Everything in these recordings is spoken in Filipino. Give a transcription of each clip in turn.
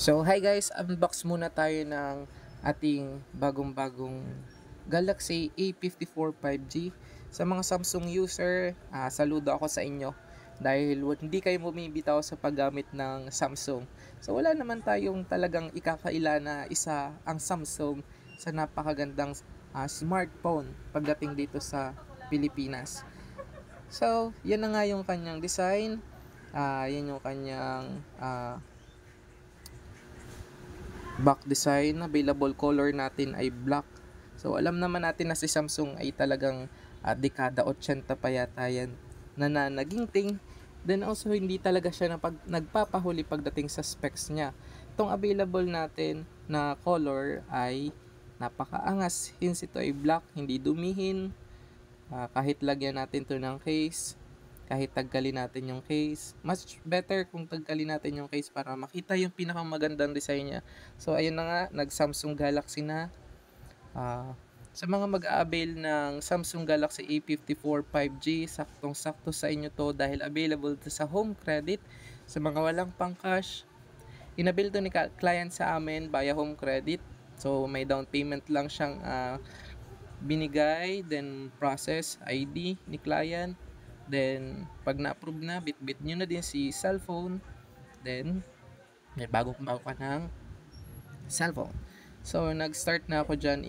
So hi guys, unbox muna tayo ng ating bagong-bagong Galaxy A54 5G. Sa mga Samsung user, saludo ako sa inyo dahil hindi kayo bumibitaw sa paggamit ng Samsung. So wala naman tayong talagang ikakaila na isa ang Samsung sa napakagandang smartphone pagdating dito sa Pilipinas. So yan na nga yung kanyang design, yan yung kanyang back design. Available color natin ay black. So alam naman natin na si Samsung ay talagang dekada 80 pa yata yan na naginting. Then also hindi talaga siya nagpapahuli pagdating sa specs niya. Itong available natin na color ay napakaangas, since ito ay black, hindi dumihin. Kahit lagyan natin to ng case, kahit tagkalin natin yung case, much better kung tagkalin natin yung case para makita yung pinakamagandang design niya. So ayun na nga, nag Samsung Galaxy na. Sa mga mag-a-avail ng Samsung Galaxy A54 5G, saktong-sakto sa inyo to dahil available to sa home credit. Sa mga walang pang cash, inabil to ni client sa amin via home credit. So may down payment lang siyang binigay, then process ID ni client. Then, pag na-approve na, bit-bit nyo na din si cellphone. Then, may bago-bago ka ng cellphone. So, nag-start na ako dyan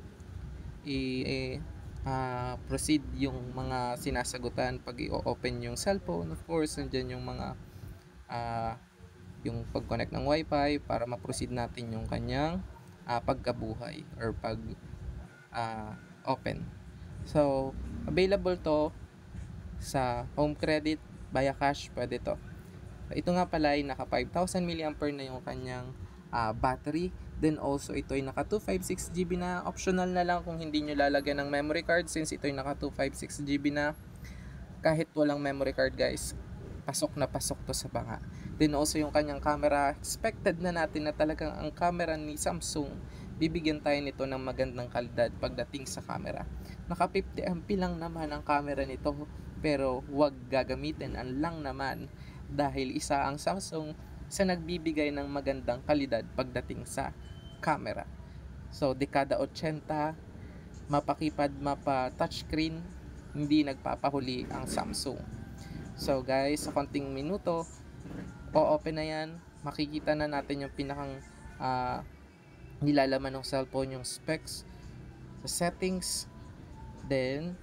proceed yung mga sinasagutan pag i-open yung cellphone. Of course, nandyan yung mga yung pag-connect ng wifi para ma-proceed natin yung kanyang pagkabuhay or pag open. So, available to sa home credit, via cash, pwede to. Ito nga pala ay naka 5,000 mAh na yung kanyang battery. Then also ito ay naka 256GB na. Optional na lang kung hindi nyo lalagyan ng memory card, since ito ay naka 256GB na. Kahit walang memory card guys, pasok na pasok to sa banga. Then also yung kanyang camera, expected na natin na talagang ang camera ni Samsung, bibigyan tayo nito ng magandang kalidad pagdating sa camera. Naka 50MP lang naman ang camera nito, pero huwag gagamitin ang lang naman dahil isa ang Samsung sa nagbibigay ng magandang kalidad pagdating sa camera. So dekada 80, mapa-keypad, mapa-touchscreen, hindi nagpapahuli ang Samsung. So guys, sa konting minuto, o-open na yan. Makikita na natin yung pinakang nilalaman ng cellphone, yung specs, sa settings. Then,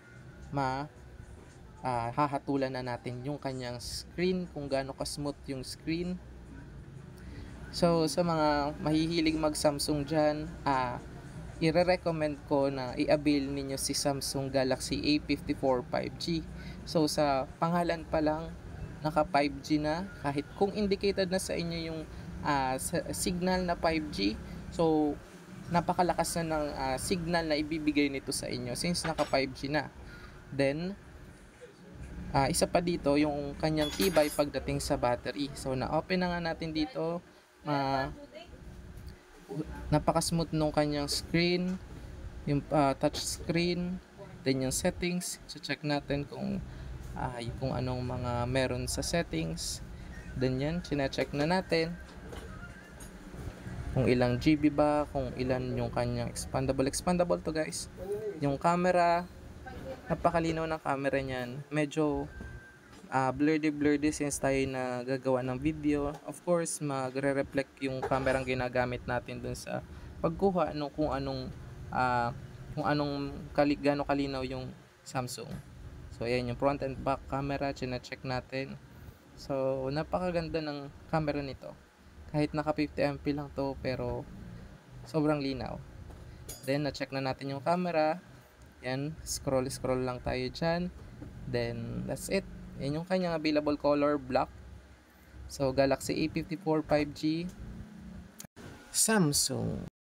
hahatulan na natin yung kanyang screen, kung gaano ka-smooth yung screen. So, sa mga mahihilig mag-Samsung dyan, i-recommend ko na i-avail ninyo si Samsung Galaxy A54 5G. So, sa pangalan pa lang, naka 5G na, kahit kung indicated na sa inyo yung signal na 5G, so napakalakas na ng signal na ibibigay nito sa inyo since naka 5G na. Then, isa pa dito, yung kanyang tibay pagdating sa battery. So, na-open na nga natin dito. Napaka-smooth nung kanyang screen, yung touch screen, then yung settings. So, check natin kung anong mga meron sa settings. Then yan, chine-check na natin kung ilang GB ba, kung ilan yung kanyang expandable to guys. Yung camera, napakalinaw ng camera niyan. Medyo blurry since tayo na gagawa ng video. Of course, magre-reflect yung camera ang ginagamit natin dun sa pagkuha ng kung anong gaano kalinaw yung Samsung. So ayan yung front and back camera, chine-check natin. So napakaganda ng camera nito. Kahit naka 50MP lang to, pero sobrang linaw. Then na-check na natin yung camera. Yan, scroll lang tayo dyan. Then that's it. Yan yung kanyang available color, black. So Galaxy A54 5G Samsung.